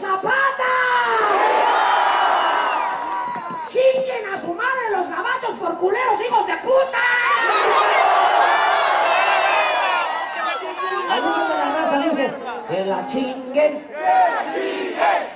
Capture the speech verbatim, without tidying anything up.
Zapata! ¡Chinguen a su madre los gabachos por culeros hijos de puta! Ahí es donde la raza dice, que la chinguen. ¡Que la chinguen!